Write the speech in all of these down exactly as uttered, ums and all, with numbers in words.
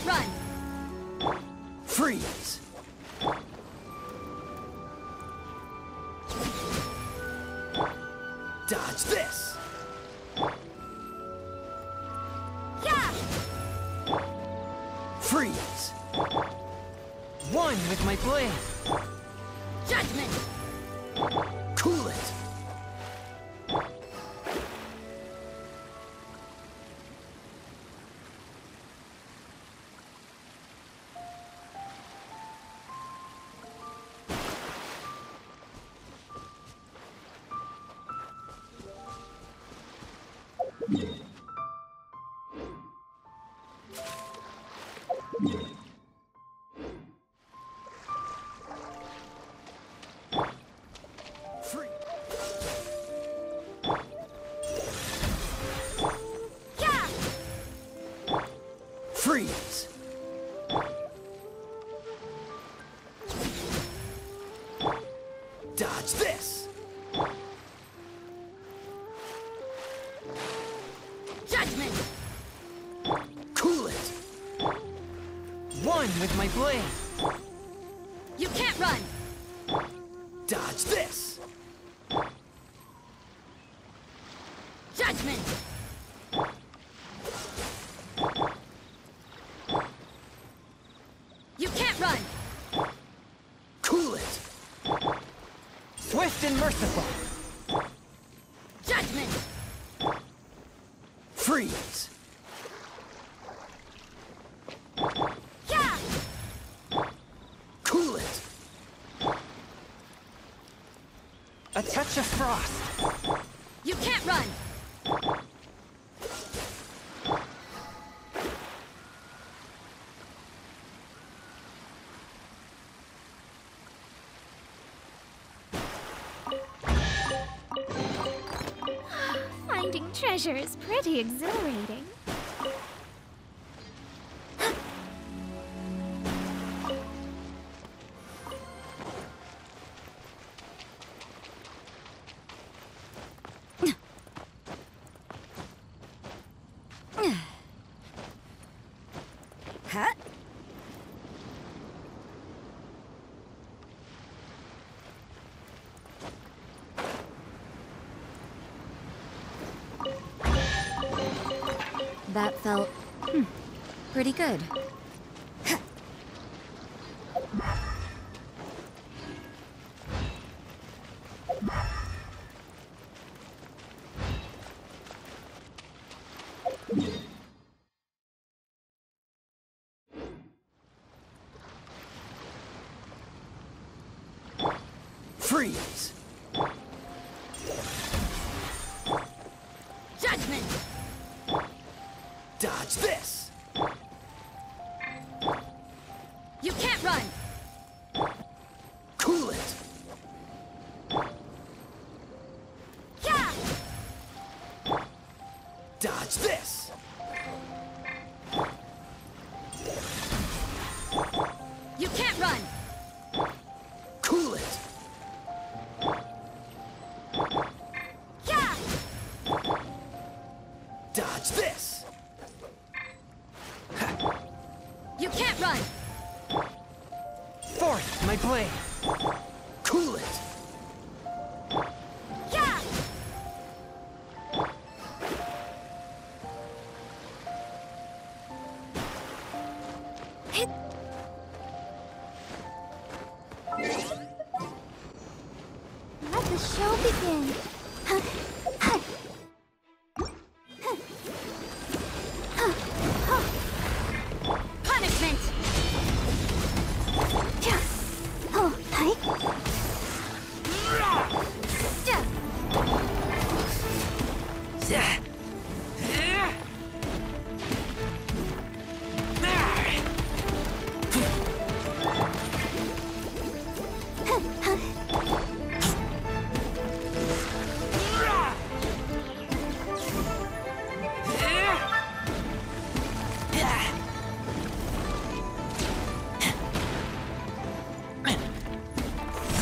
can't run! Freeze! Dodge this! Yeah! Freeze! One with my blade! Judgment! Cool it! Free! Yeah! Freeze! Dodge this! Judgment! Cool it! One with my blade! You can't run! Dodge this! Judgment! You can't run! Cool it! Swift and merciful! Judgment! Freeze! Yeah! Cool it! A touch of frost! You can't run! Finding treasure is pretty exhilarating. Huh? That felt hmm, pretty good. Freeze! Judgment! Dodge this! You can't run! Cool it! Yeah! Dodge this! You can't run! Cool it! Yeah! Dodge this! You can't run! Forth my blade! Cool it! Yeah! Let the show begin. Punishment! Oh, hi.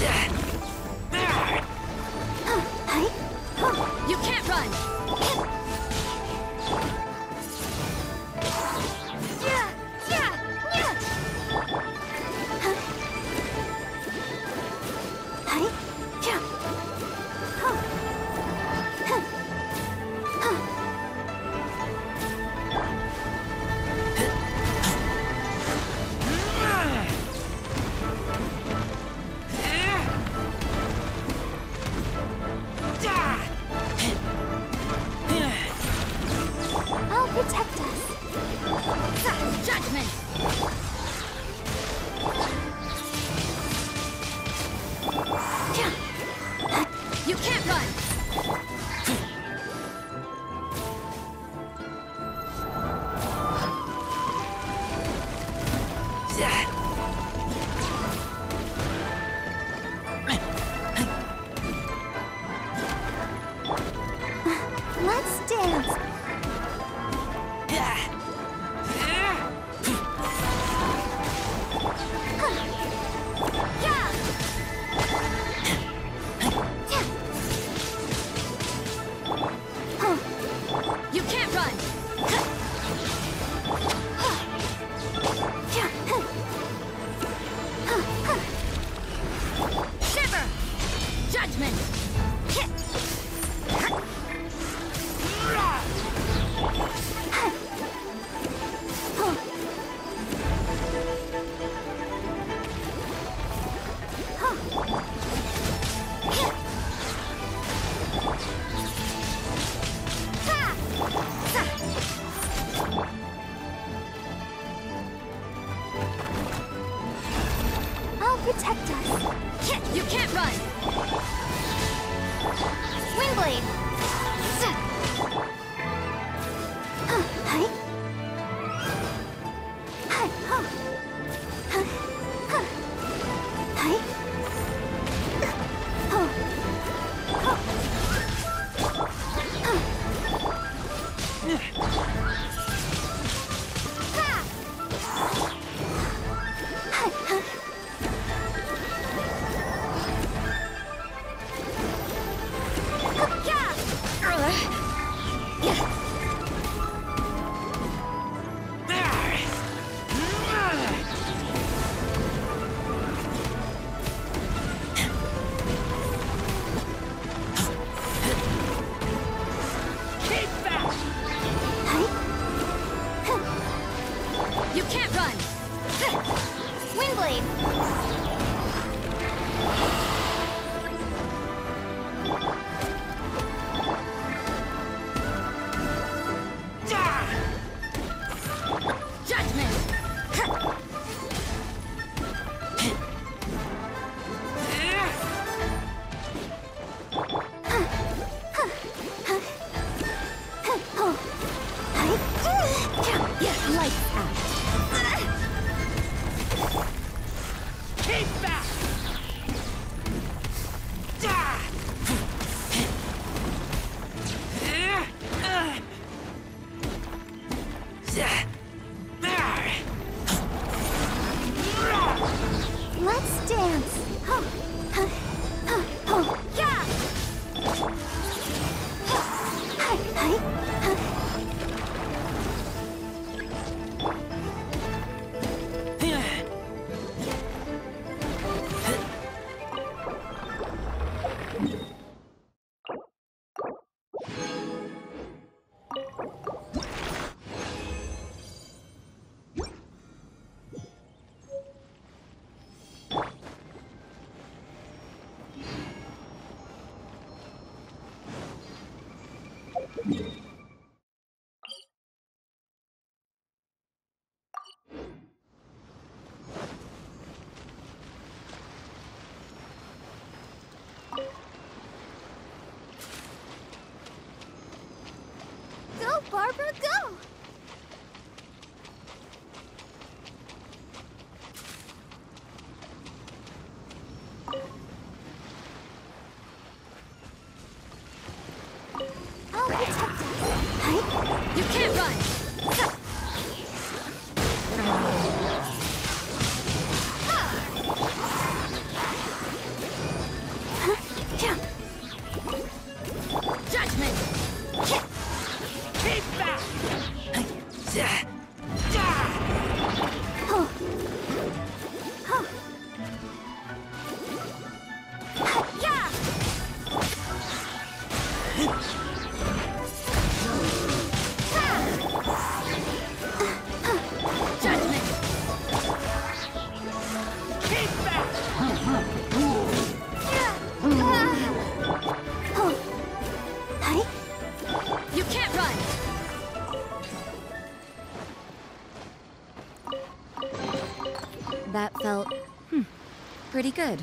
You can't run! Let's dance. You can't run! Shiver! Judgment! I'll protect us. You can't run! Windblade. Hi. Hi. Huh. Huh. Huh. Hi. Huh. Huh. Huh. Hi. Huh. You can't run! Windblade. Judgment! Oh. Hi. Yes, lights out! Keep back! Let's dance. Huh. Huh. Huh. Oh. Yeah! Hi. Hi. Huh. Go, Barbara, go! I'll protect us. Hi. You can't run! Huh? Yeah. Judgment! Keep back! Oh. Huh. Yeah! Judgment! Keep back! Oh. Hi. You can't run! That felt, hmm, pretty good.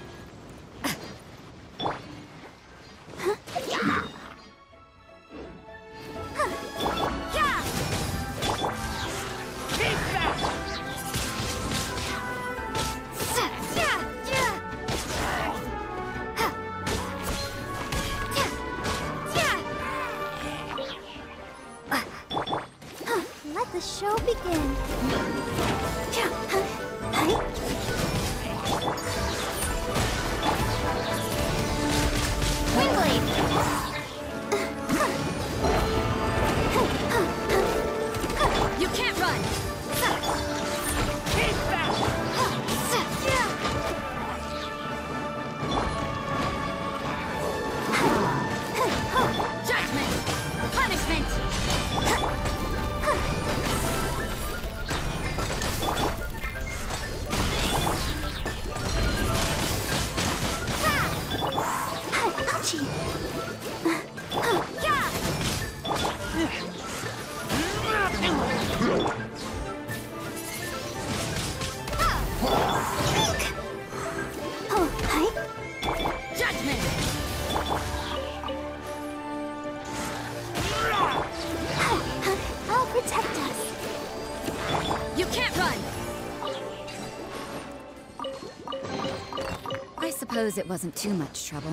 Yeah! Keep back! show begin. Yeah, huh, huh. Windblade. You can't run! Keep back! Judgment! Punishment! Ouchie. Yeah! Oh, hi. Judgment! I'll protect us. You can't run! I suppose it wasn't too much trouble.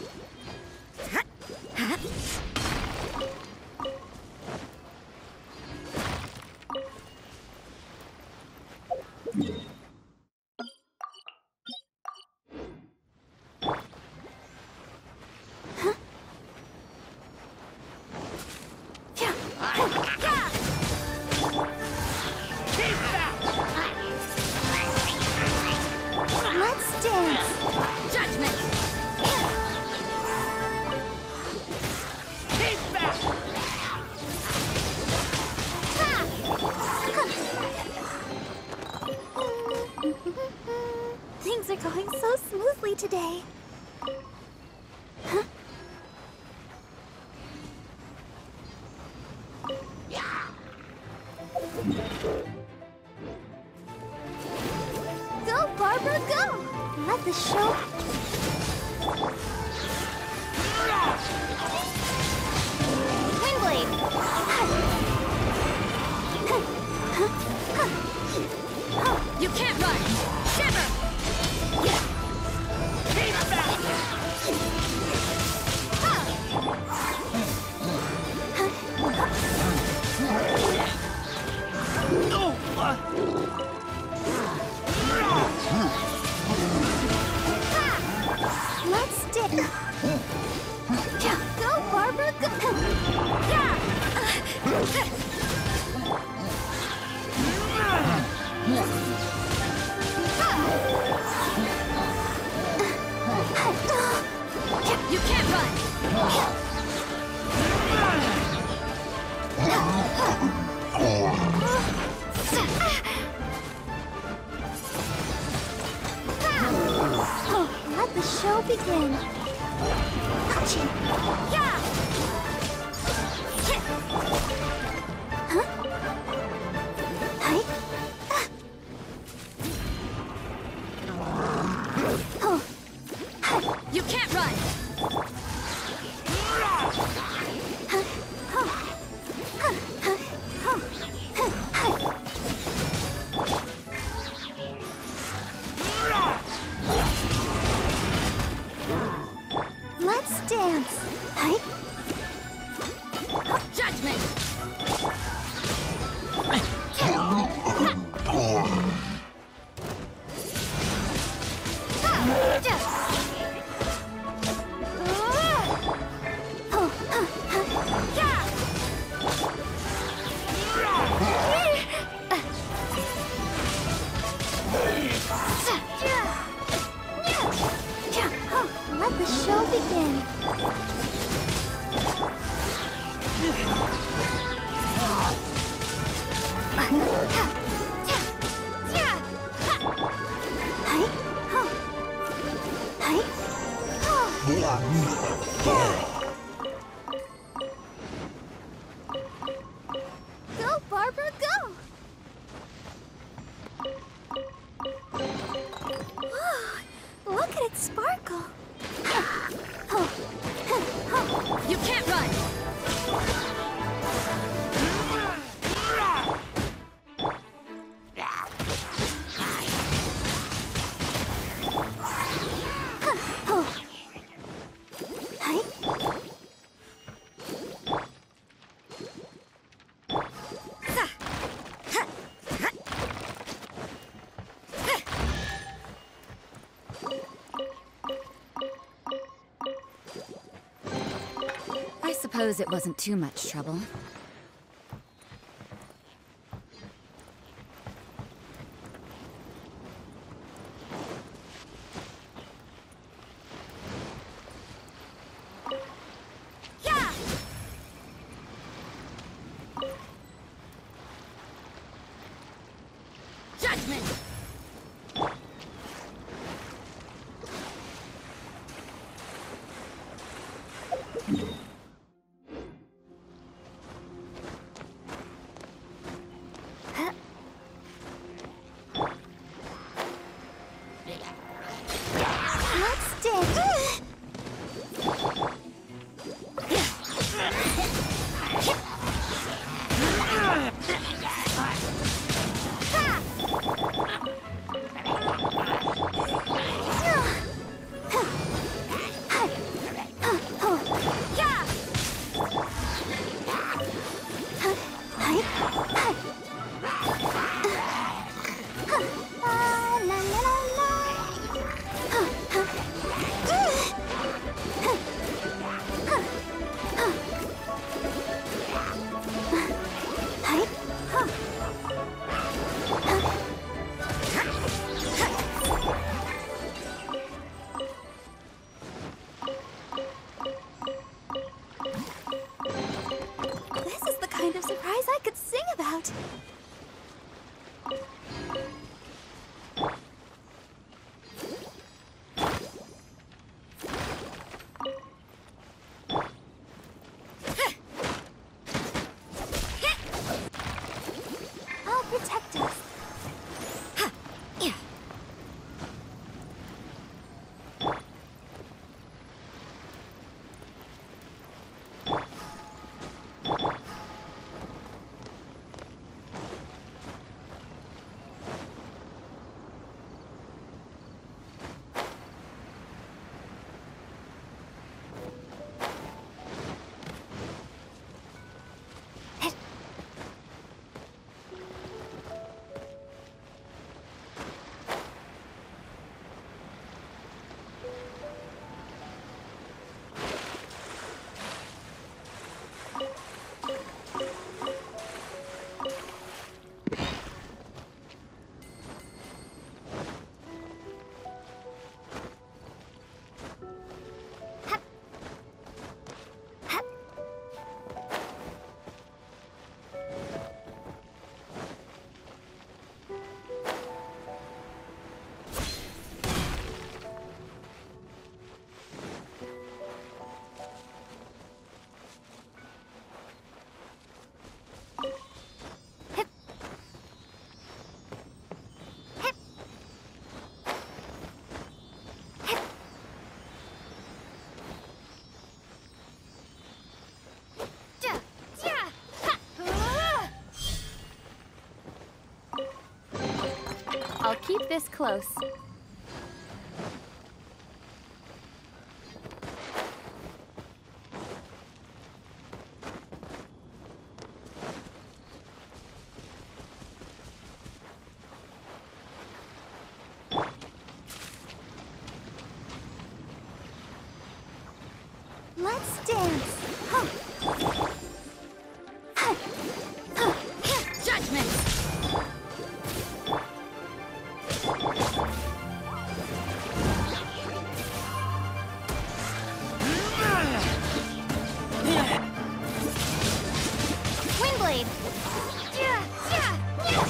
Keep back! Let's dance. Judgment! Keep back! Things are going so smoothly today. Huh? Go, Barbara, go! Let the show... Windblade! You can't run! Shiver! Keep back! No! Uh, Let's stick. Go, Barbara, go! Yeah! You can't run! Let the show begin. Ouchie. Yeah! Huh? Hi. Oh. You can't run! Let's dance. Hi. Judgment! Oh, huh, huh. Oh, let the show begin. Hi. Oh. Hi. Go, Barbara, go! Look at it sparkle. Oh. Oh. You can't run! Oh. Hi. suppose it wasn't too much trouble. Yeah! Judgment! Let's dance. This is the kind of surprise I could sing about. I'll protect us. Yeah. I'll keep this close. Let's dance. Huh. Huh. Huh. Judgment! Windblade. Yeah, yeah, yeah.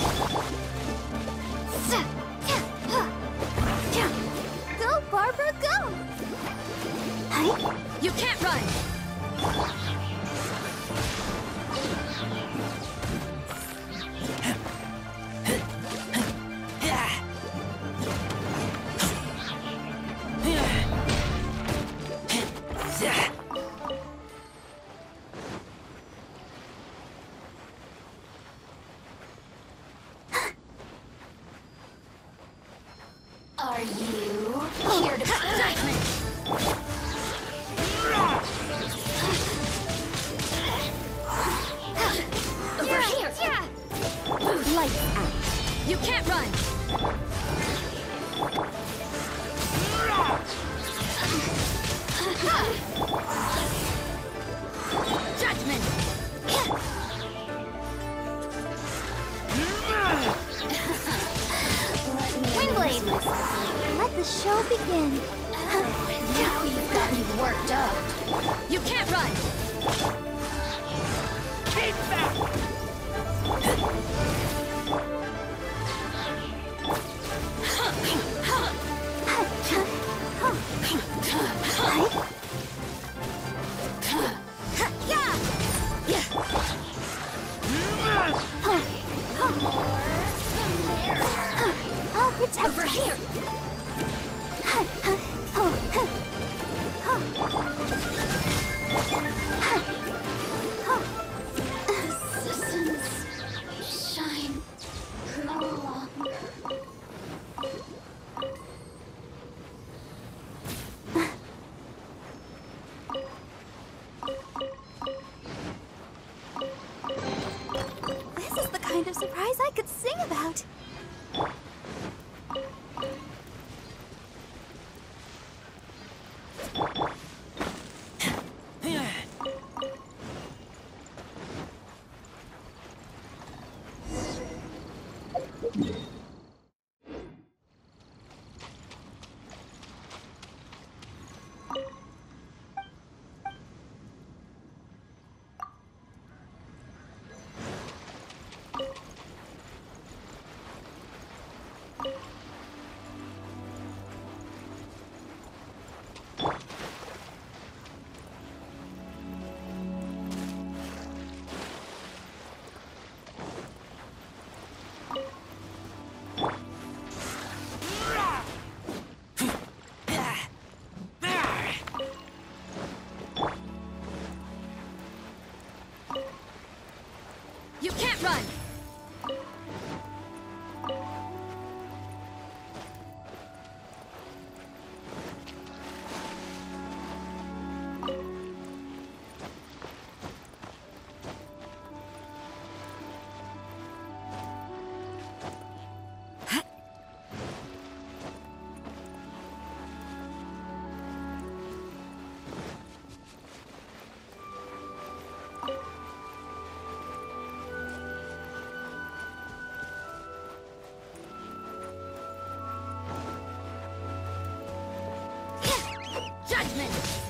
Go, Barbara, go. Hi. You can't run! Are you here to Judgment! Over here! Yeah. Lights out! You can't run! begin. Now you've got me worked up. You can't run! Keep back! I'll protect Over here! Assistance. Shine. Long. This is the kind of surprise I could sing about. You can't run! Judgment!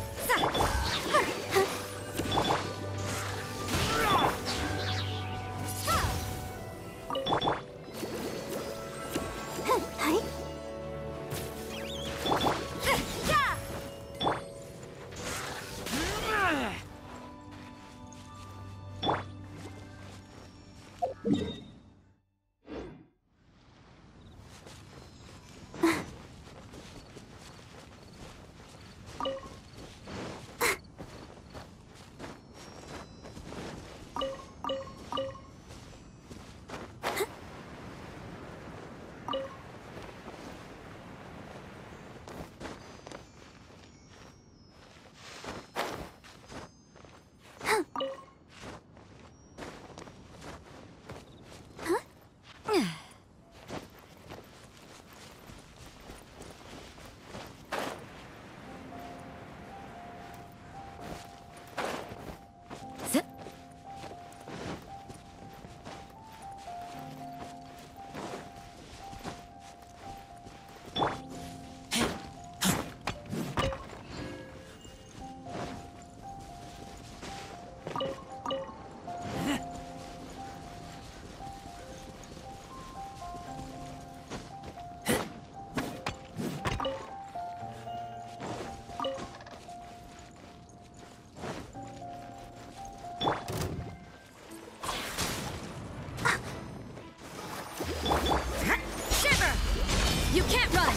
You can't run!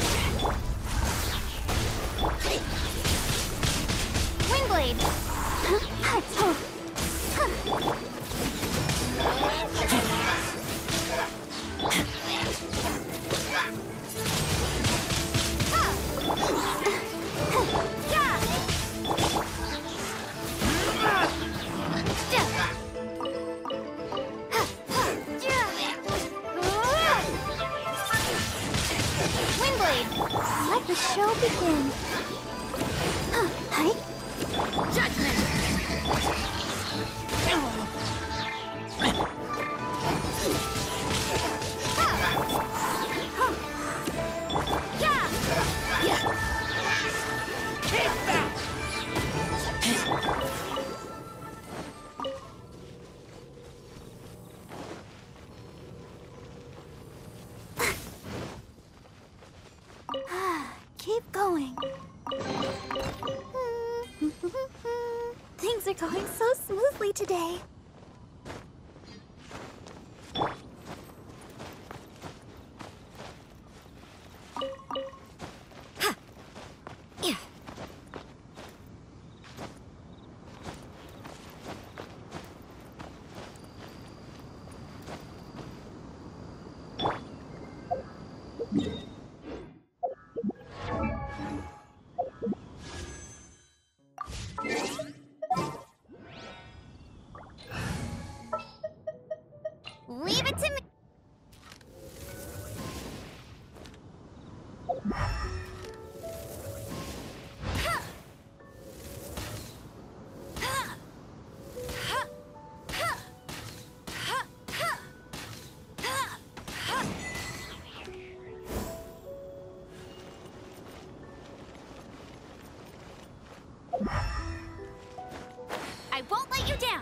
Windblade! Let the show begin. Huh, hi. Judgment! Yeah. going so smoothly today. Leave it to me. I won't let you down.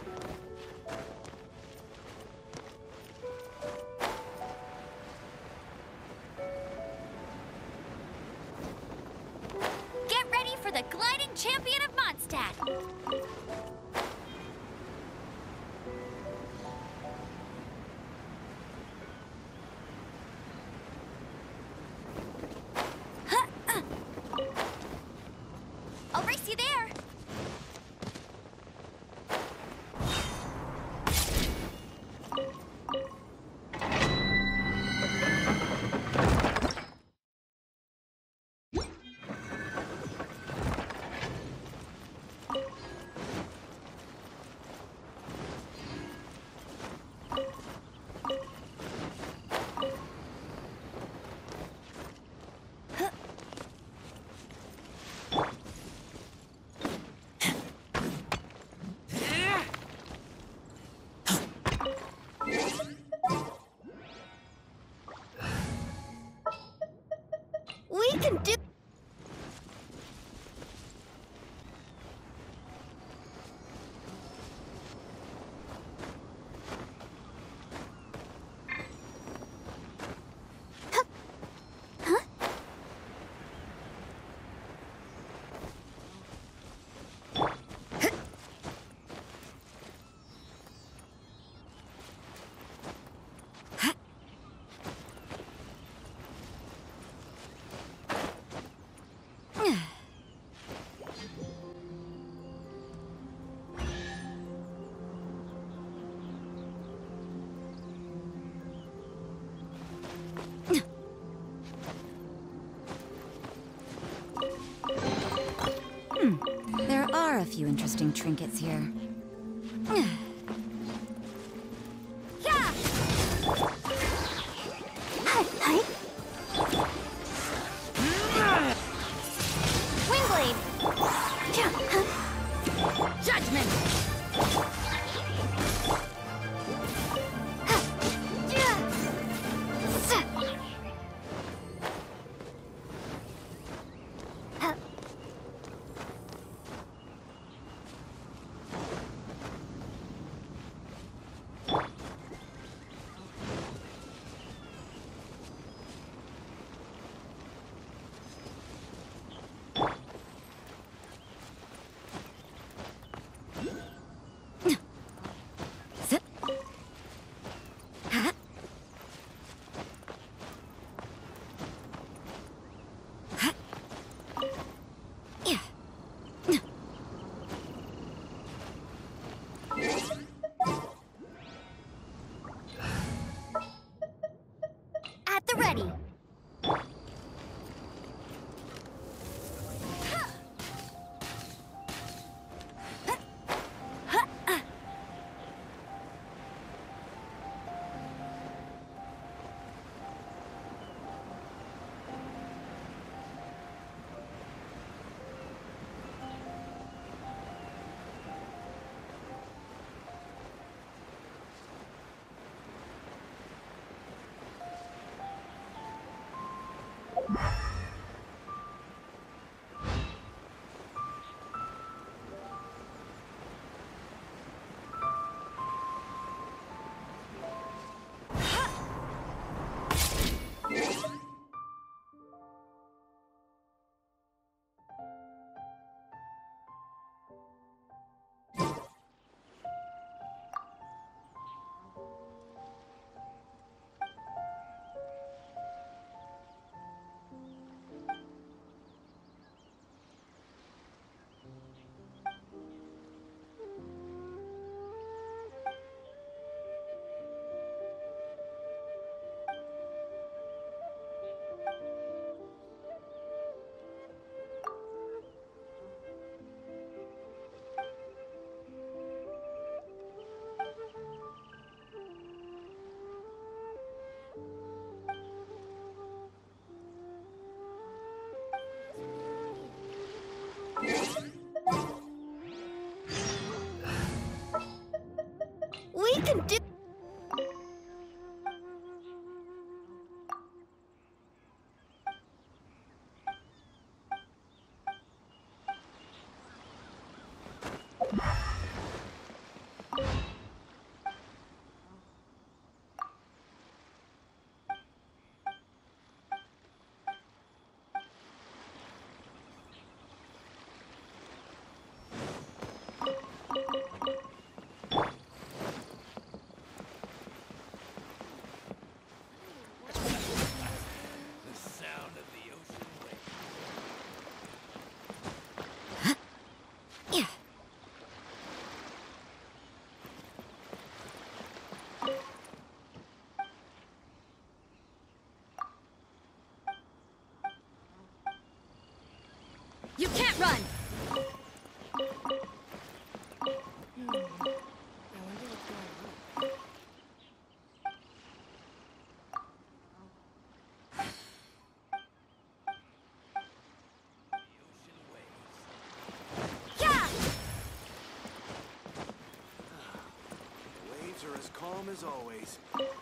Get ready for the gliding champion of Mondstadt. I'll race you there. We can do. There are a few interesting trinkets here. Yeah! Hi. Wingblade! Huh? Judgment! We can do... You can't run! Yeah! The waves are as calm as always.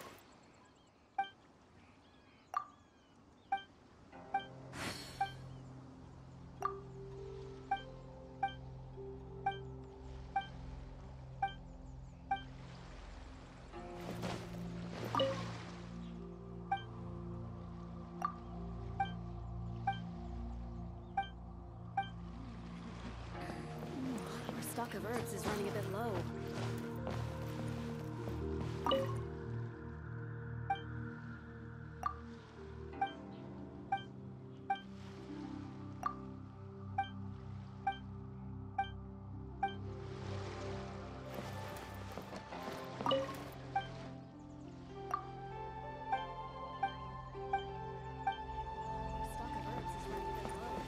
Our stock of herbs is running a bit low. Stock of herbs is running a bit low.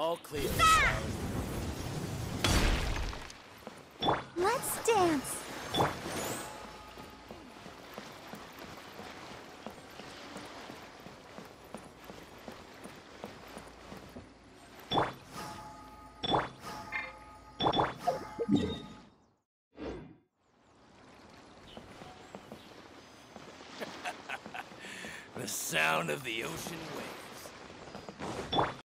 All clear. Let's dance. The sound of the ocean